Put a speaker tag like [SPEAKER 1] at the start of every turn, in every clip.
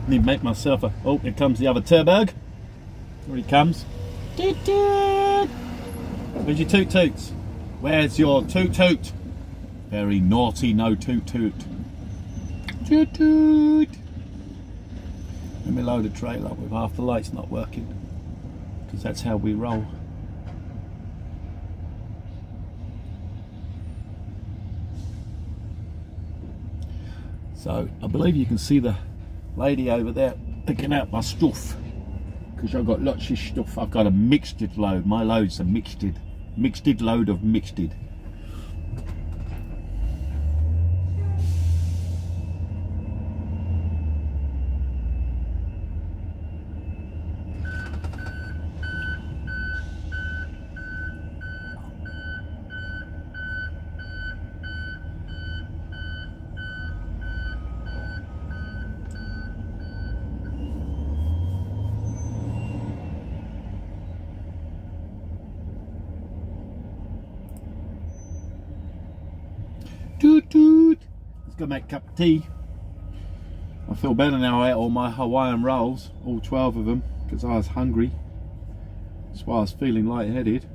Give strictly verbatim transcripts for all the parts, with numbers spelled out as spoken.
[SPEAKER 1] Need to make myself a... Oh, here comes the other turbo. Here he comes. Toot toot! Where's your toot toots? Where's your toot toot? Very naughty, no toot toot. Toot toot! Let me load a trailer up with half the lights not working. Because that's how we roll. So, I believe you can see the lady over there picking out my stuff. Because I've got lots of stuff. I've got a mixed load. My load's a mixed, mixed load of mixed. Toot toot! Let's go make a cup of tea. I feel better now. I ate all my Hawaiian rolls, all twelve of them, because I was hungry. That's why I was feeling lightheaded.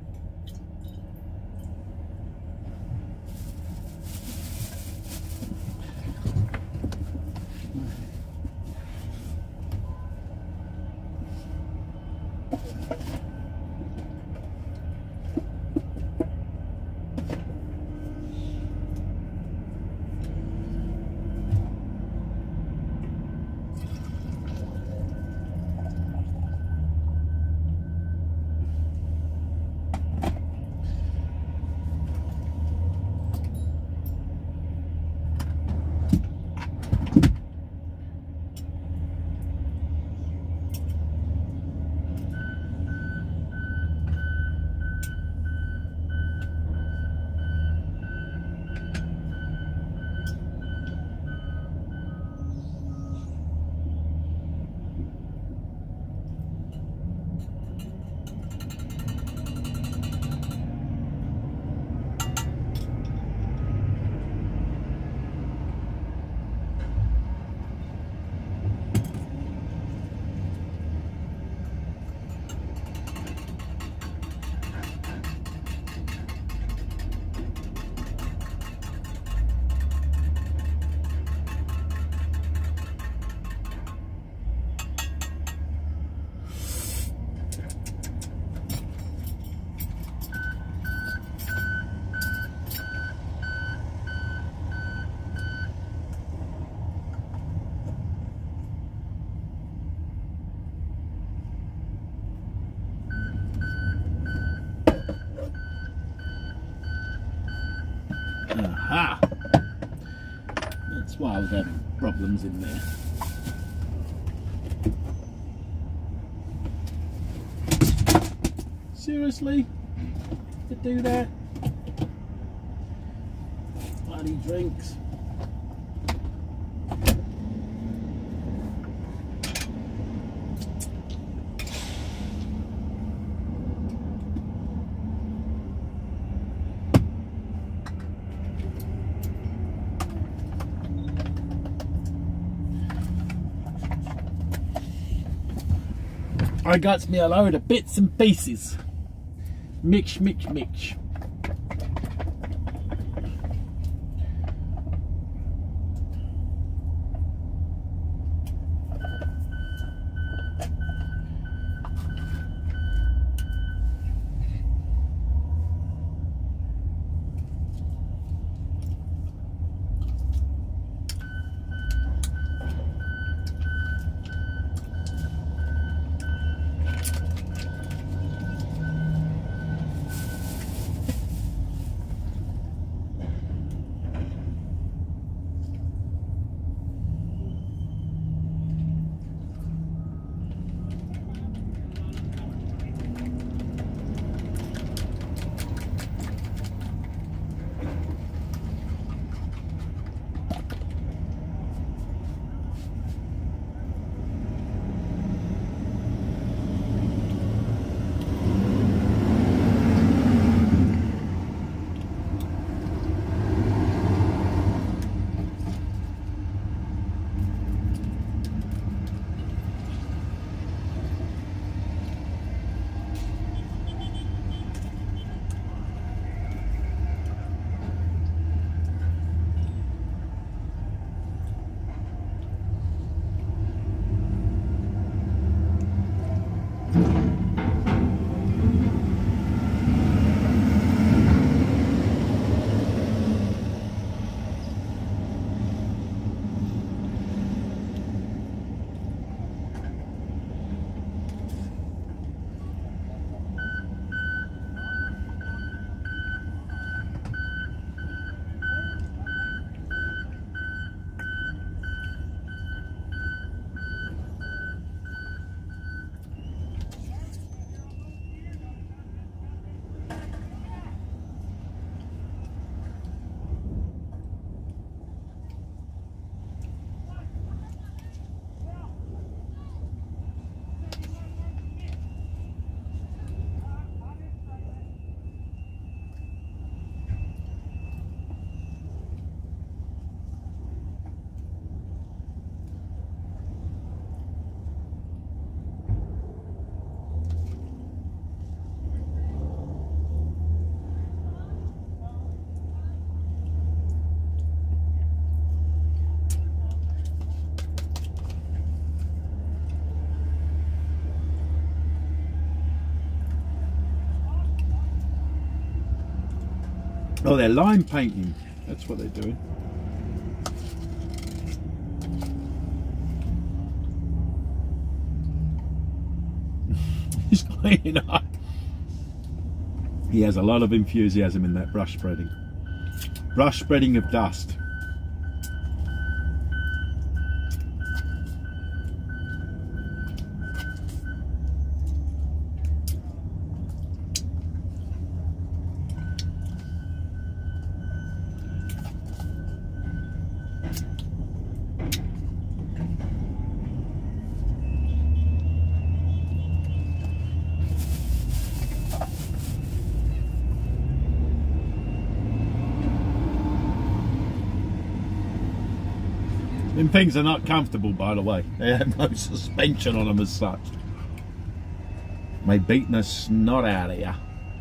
[SPEAKER 1] Aha! That's why I was having problems in there. Seriously? To do that? Bloody drinks. I got me a load of bits and pieces. Mix, mix, mix. Oh, they're line painting. That's what they're doing. He's cleaning up. He has a lot of enthusiasm in that brush spreading. Brush spreading of dust. Them things are not comfortable, by the way. They have no suspension on them as such. May beating the snot out of you.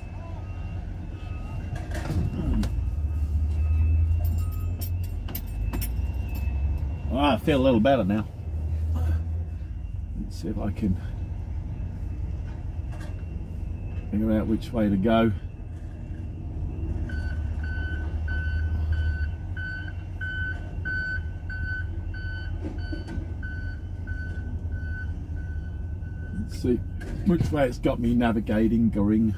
[SPEAKER 1] Oh, I feel a little better now. Let's see if I can figure out which way to go. See which way it's got me navigating, going.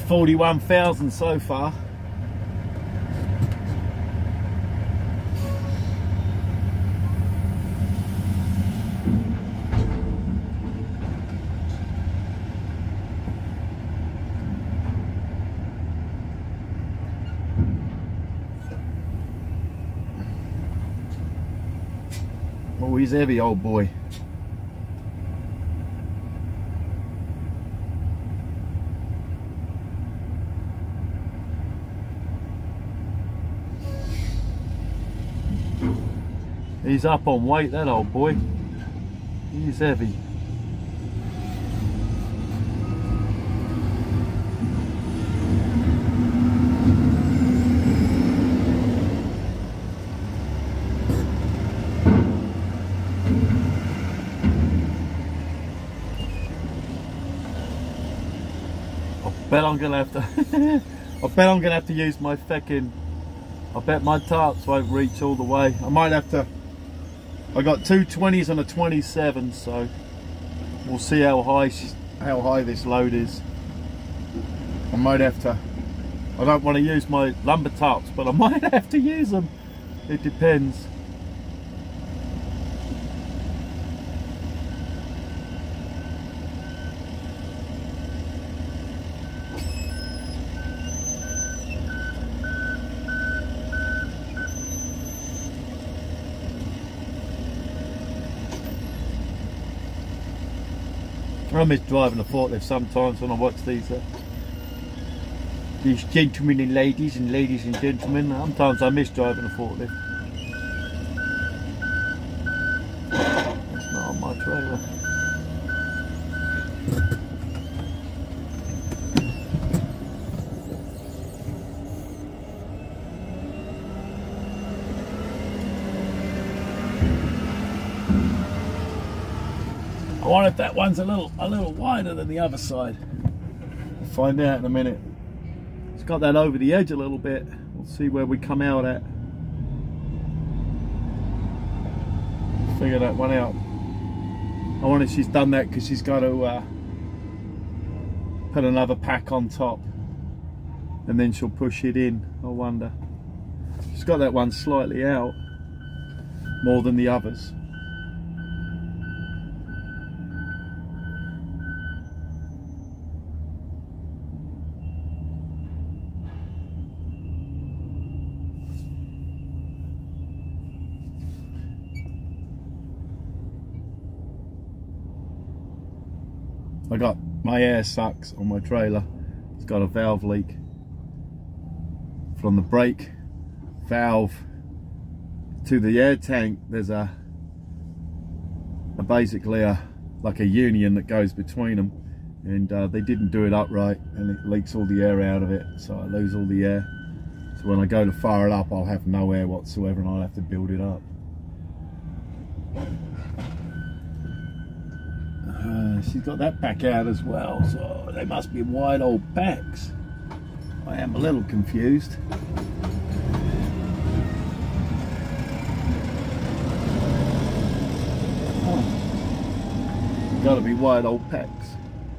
[SPEAKER 1] forty-one thousand so far. Oh, he's heavy, old boy. He's up on weight, that old boy. He's heavy. I bet I'm gonna have to I bet I'm gonna have to use my feckin' I bet my tarps won't reach all the way. I might have to. I got two twenties and a twenty-seven, so we'll see how high she's, how high this load is. I might have to. I don't want to use my lumber tarps, but I might have to use them. It depends. I miss driving a forklift sometimes when I watch these uh, these gentlemen and ladies and ladies and gentlemen. Sometimes I miss driving a forklift. That's not on my trailer. I wonder if that one's a little a little wider than the other side. We'll find out in a minute. It's got that over the edge a little bit. We'll see where we come out at. Figure that one out. I wonder if she's done that because she's got to uh, put another pack on top and then she'll push it in. I wonder. She's got that one slightly out more than the others. I got my air sucks on my trailer. It's got a valve leak from the brake valve to the air tank. There's a, a basically a like a union that goes between them, and uh, they didn't do it upright, and it leaks all the air out of it, so I lose all the air. So when I go to fire it up, I'll have no air whatsoever, and I'll have to build it up. Uh, she's got that pack out as well, so they must be wide old packs. I am a little confused. Oh. Gotta be wide old packs.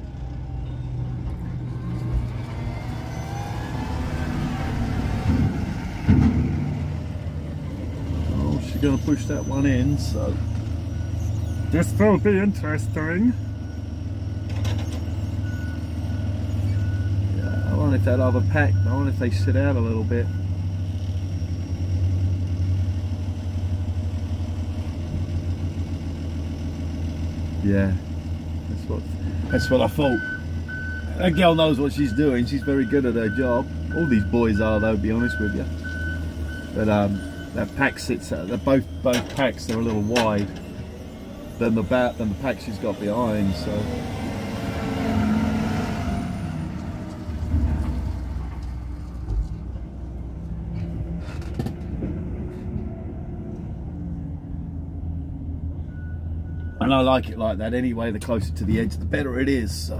[SPEAKER 1] Oh, she's gonna push that one in, so this will be interesting. Yeah, I wonder if that other pack, I wonder if they sit out a little bit. Yeah, that's what, that's what I thought. That girl knows what she's doing. She's very good at her job. All these boys are, though, to be honest with you. But um, that pack sits out, they're both, both packs, they're a little wide than the bat than the pack she's got behind, so and I like it like that anyway. The closer to the edge the better it is, so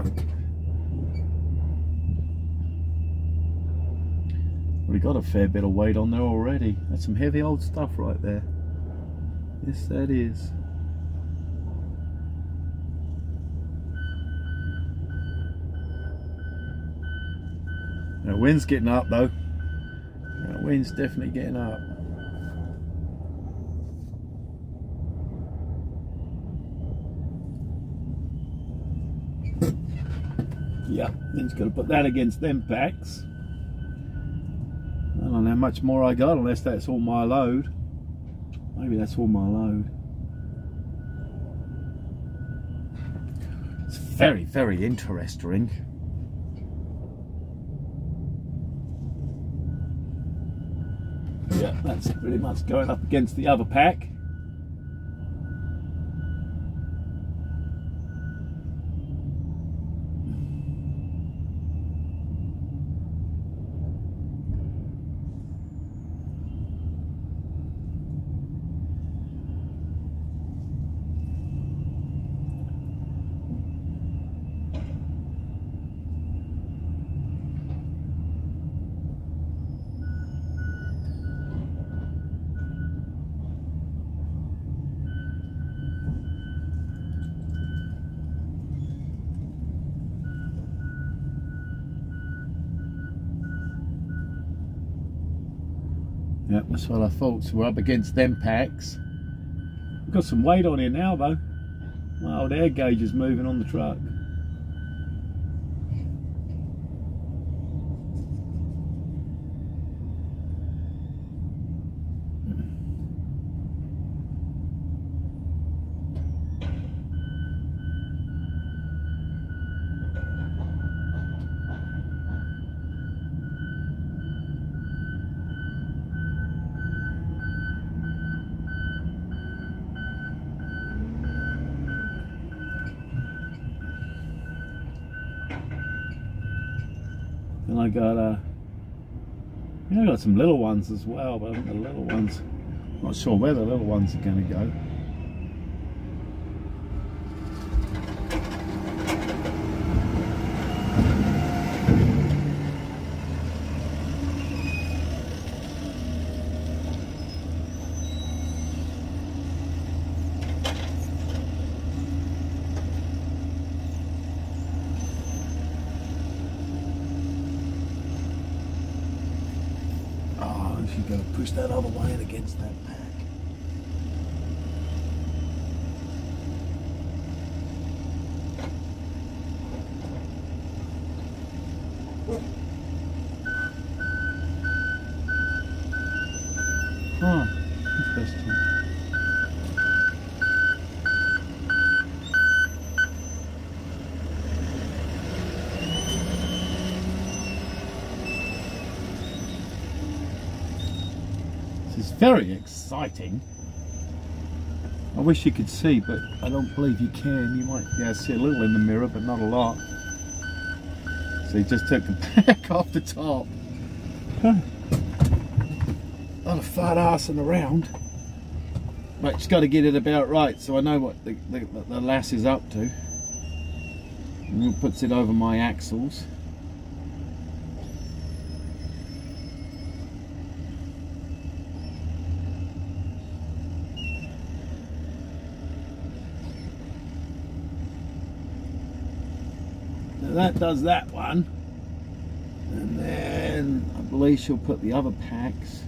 [SPEAKER 1] we got a fair bit of weight on there already. That's some heavy old stuff right there. Yes, that is. The wind's getting up though. The wind's definitely getting up. Yeah, then got to put that against them packs. I don't know how much more I got unless that's all my load. Maybe that's all my load. It's very, very interesting. Yeah, that's pretty much going up against the other pack. Yep, that's what I thought. So we're up against them packs. We've got some weight on here now though. My old air gauge is moving on the truck. And I got uh, yeah, I got some little ones as well, but I think the little ones, not sure where the little ones are going to go. You got to push that other way in against that pack. Oh, interesting. It's very exciting. I wish you could see, but I don't believe you can. You might yeah, see a little in the mirror, but not a lot. So you just took the pack off the top. Huh. A lot of fat arsing around. Right, just got to get it about right so I know what the, the, the lass is up to. And it puts it over my axles. That does that one, and then I believe she'll put the other packs.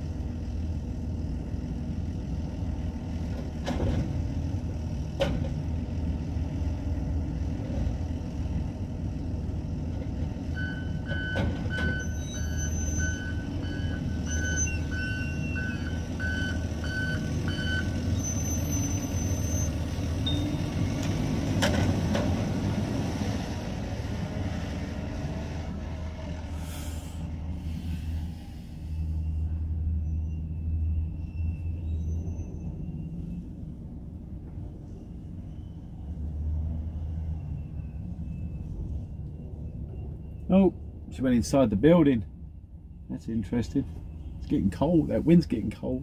[SPEAKER 1] Oh, she went inside the building. That's interesting. It's getting cold. That wind's getting cold.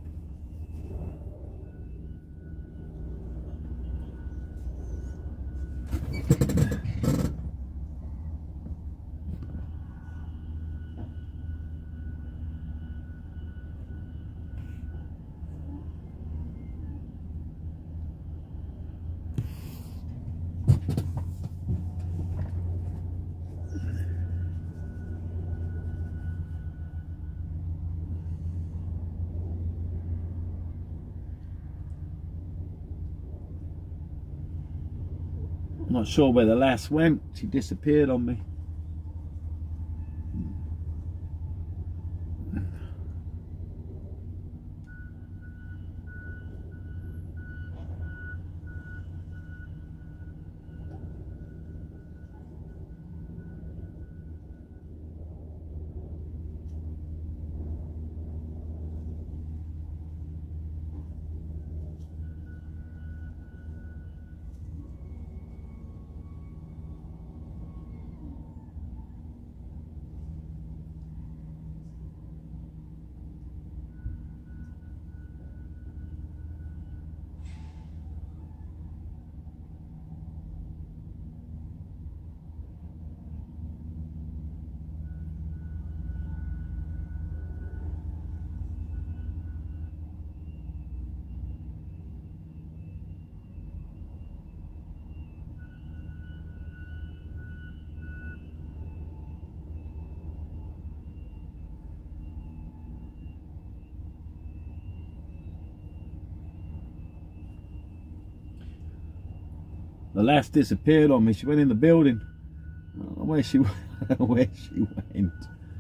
[SPEAKER 1] not sure where the lass went. She disappeared on me. The lass disappeared on me. She went in the building. I don't know where she where she went.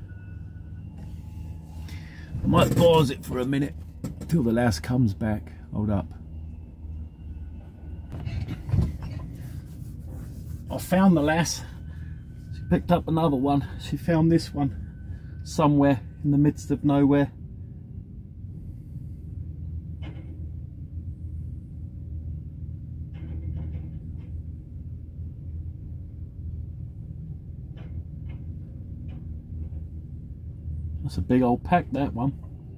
[SPEAKER 1] I might pause it for a minute till the lass comes back. Hold up. I found the lass. She picked up another one. She found this one somewhere in the midst of nowhere. That's a big old pack, that one.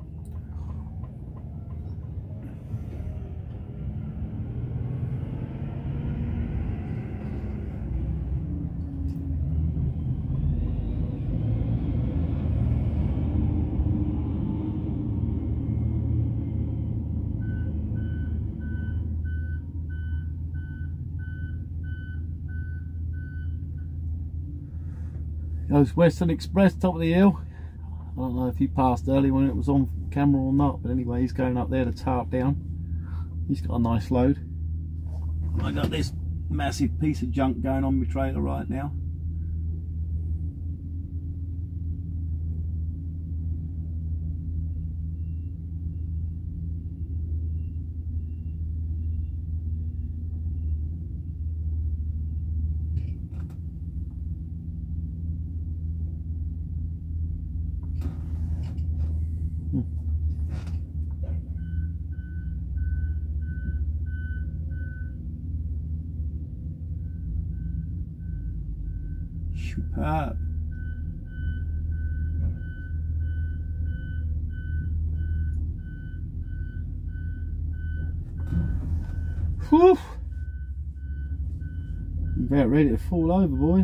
[SPEAKER 1] Goes Western Express, top of the hill. I don't know if he passed early when it was on camera or not, but anyway, he's going up there to tarp down. He's got a nice load. I got this massive piece of junk going on my trailer right now. Superb. Whew. I'm about ready to fall over, boys.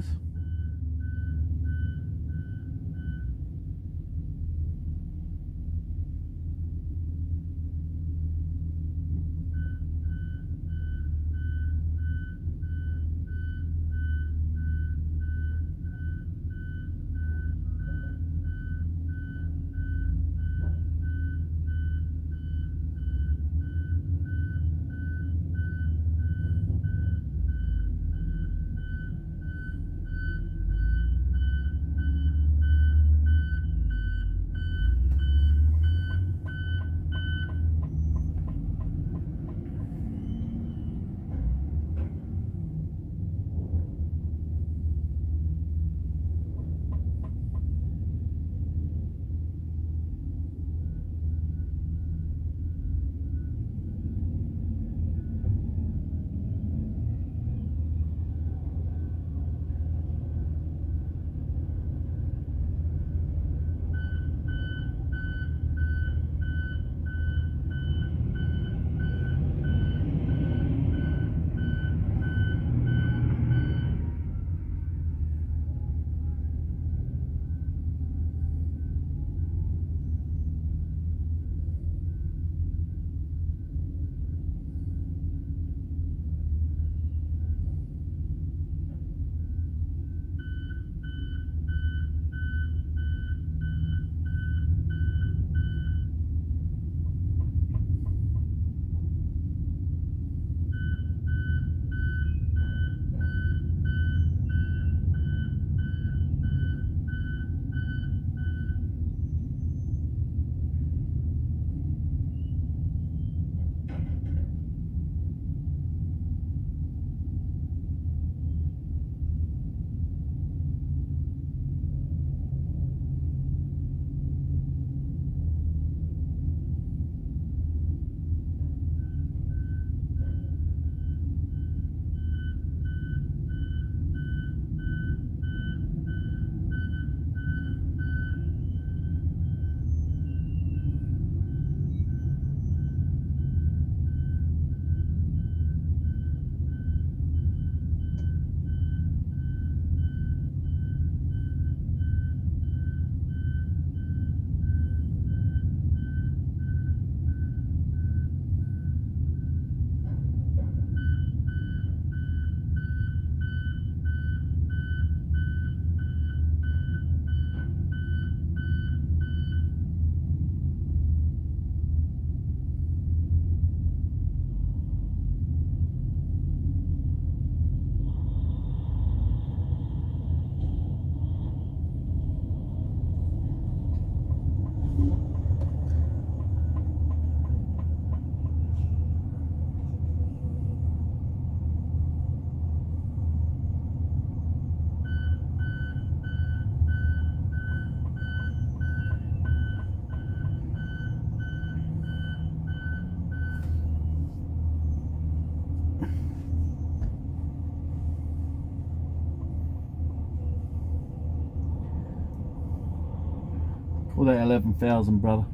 [SPEAKER 1] Call that eleven thousand, brother.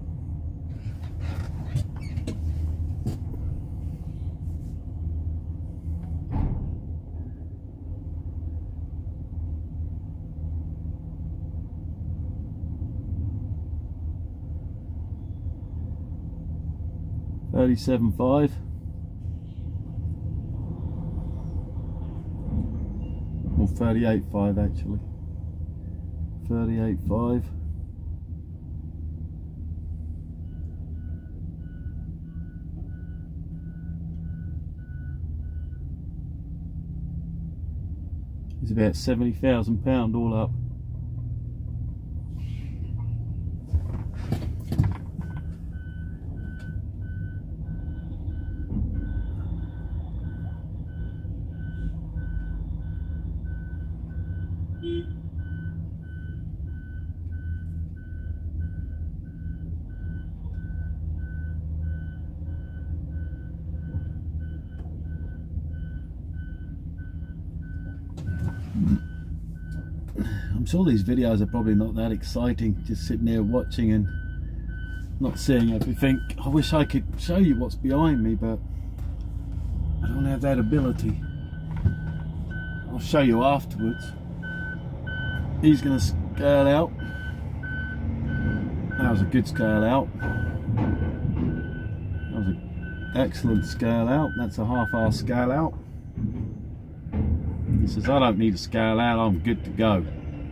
[SPEAKER 1] thirty-seven five. Or thirty-eight five actually. thirty-eight five. It's about seventy thousand pound all up. I'm sure these videos are probably not that exciting, just sitting there watching and not seeing everything. I wish I could show you what's behind me, but I don't have that ability. I'll show you afterwards. He's going to scale out. That was a good scale out. That was an excellent scale out. That's a half-hour scale out. He says, I don't need a scale out, I'm good to go.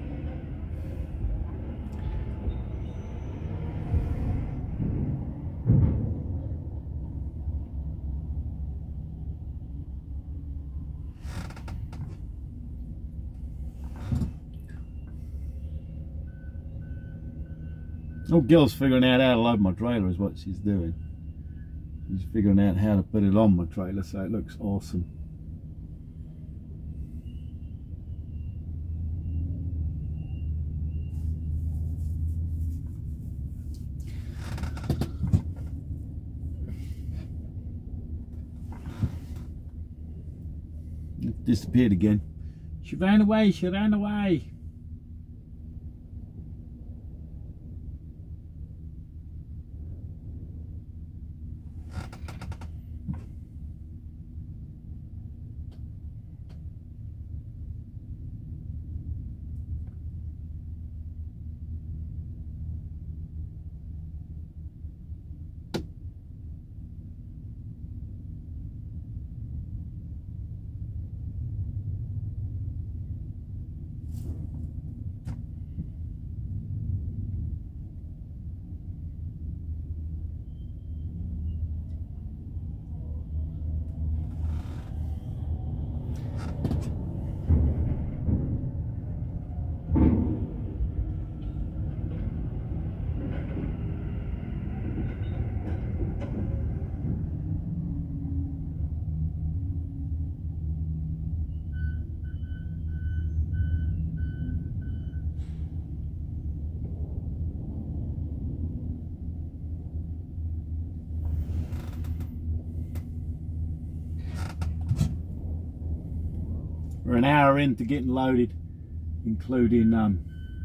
[SPEAKER 1] Oh, Gil's figuring out how to load my trailer is what she's doing. She's figuring out how to put it on my trailer so it looks awesome. It disappeared again. She ran away, she ran away. We're an hour into getting loaded, including um,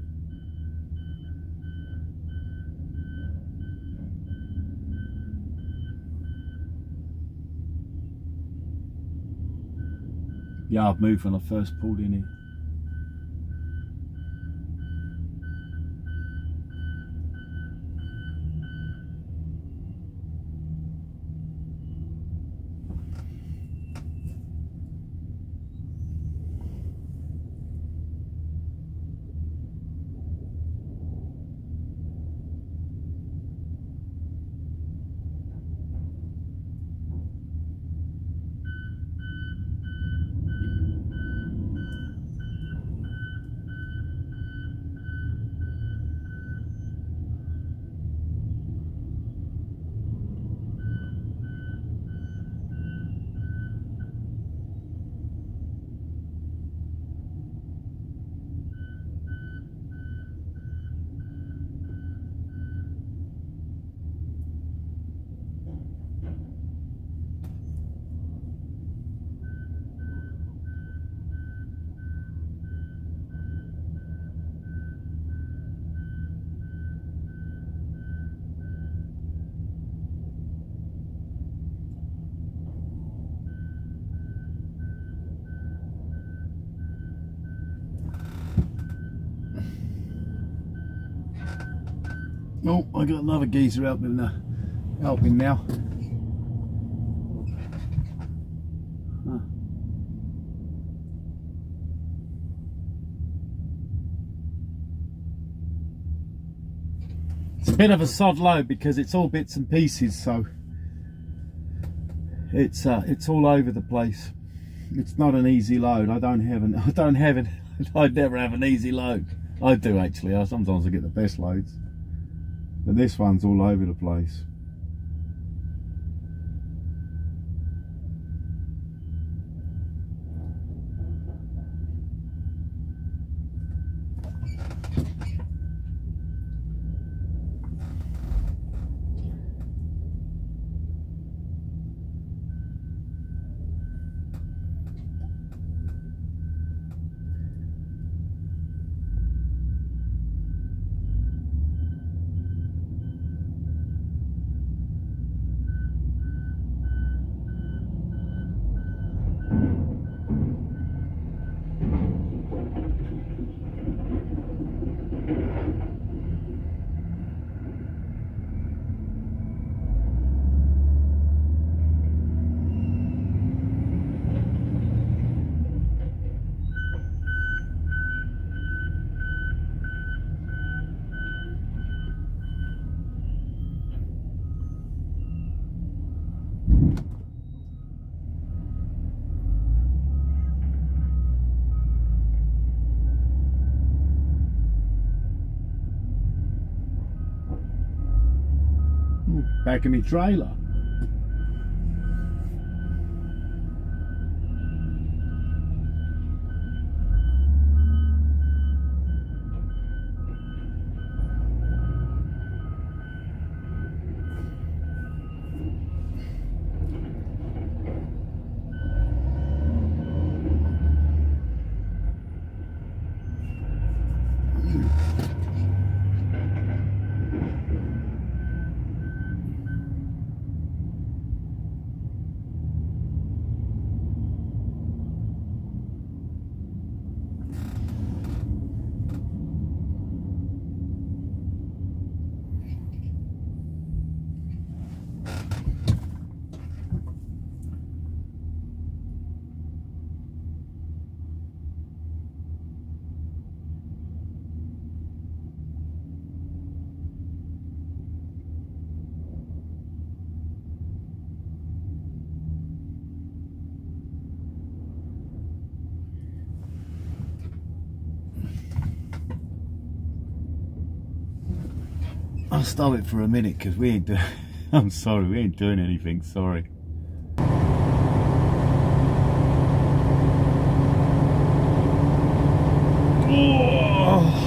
[SPEAKER 1] yeah, I've moved when I first pulled in here. Oh, I got another geezer helping, uh, helping now. Huh. It's a bit of a sod load because it's all bits and pieces, so it's uh, it's all over the place. It's not an easy load. I don't have an I don't have it. I never have an easy load. I do actually. I sometimes I get the best loads, but this one's all over the place. Back in my trailer. I'll stop it for a minute because we ain't doing. I'm sorry, we ain't doing anything. Sorry. Oh.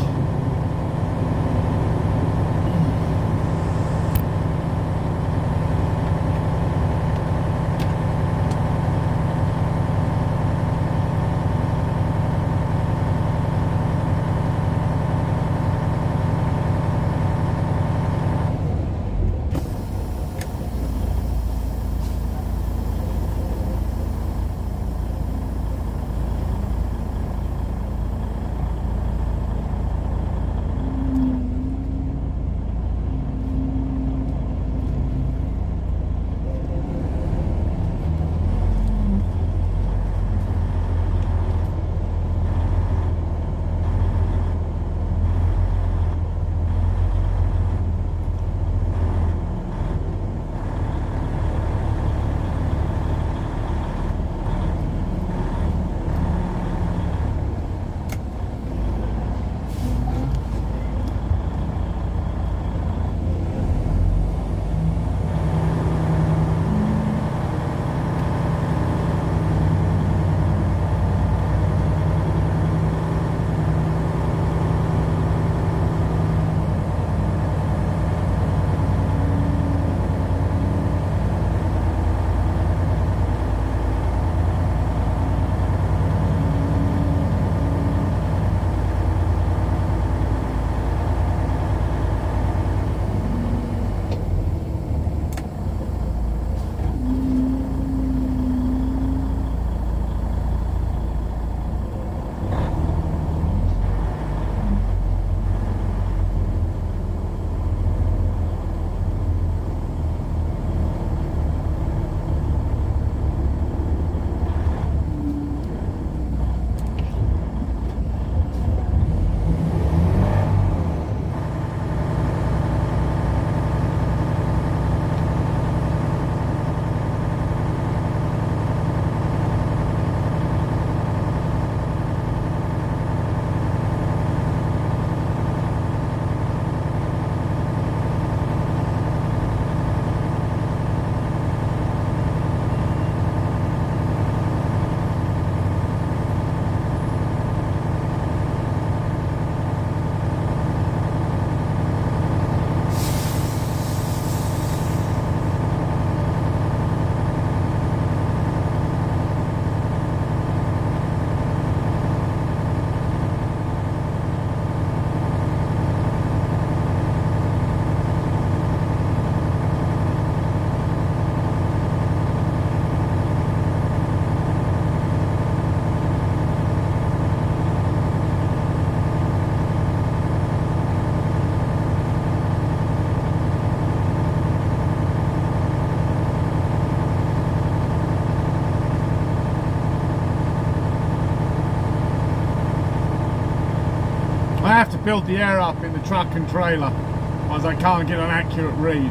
[SPEAKER 2] have to build the air up in the truck and trailer, otherwise I can't get an accurate read.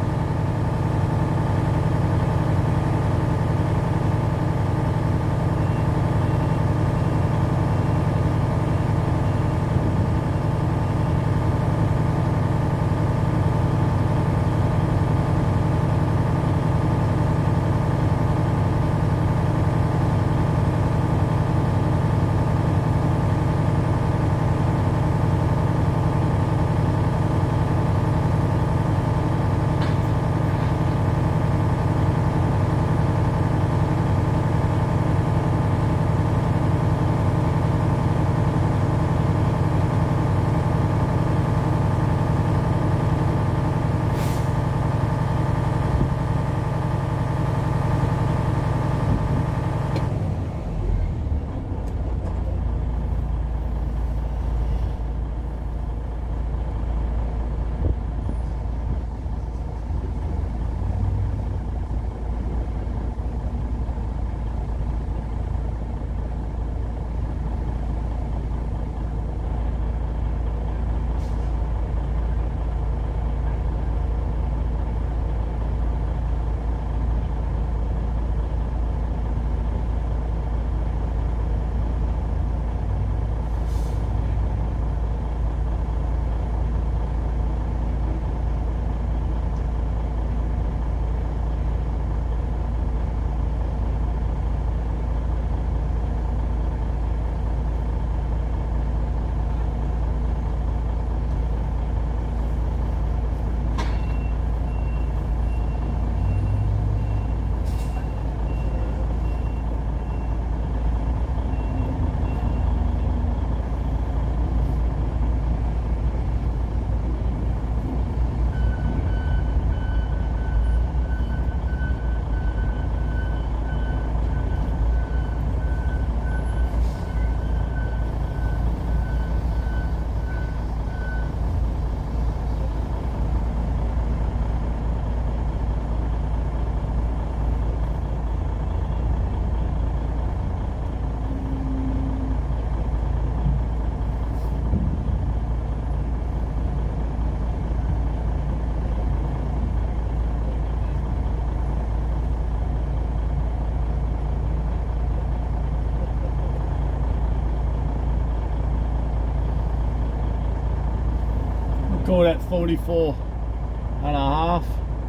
[SPEAKER 2] Call that forty-four and a half.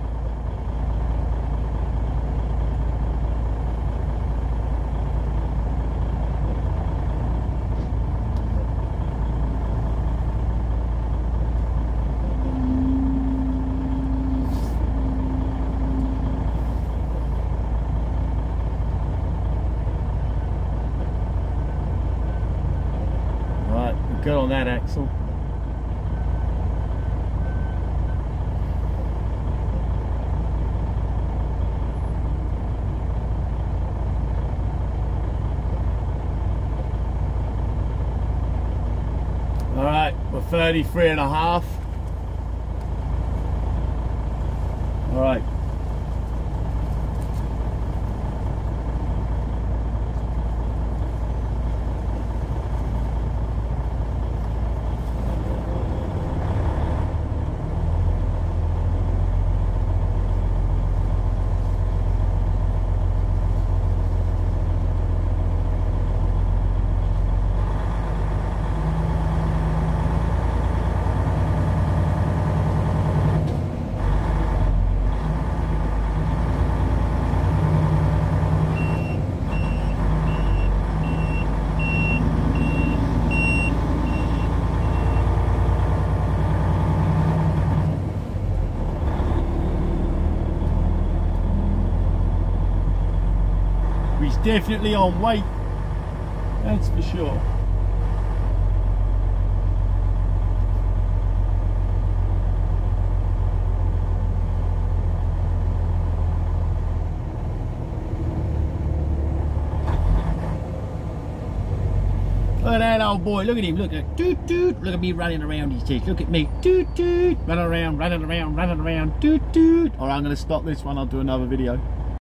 [SPEAKER 2] Right, we're good on that axle. Alright, we're thirty-three and a half. Alright. He's definitely on weight, that's for sure. Look at that old boy, look at him, look at doot doot, look at me running around his teeth, look at me, doot doot, running around, running around, running around, doot doot. Alright, I'm going to stop this one, I'll do another video.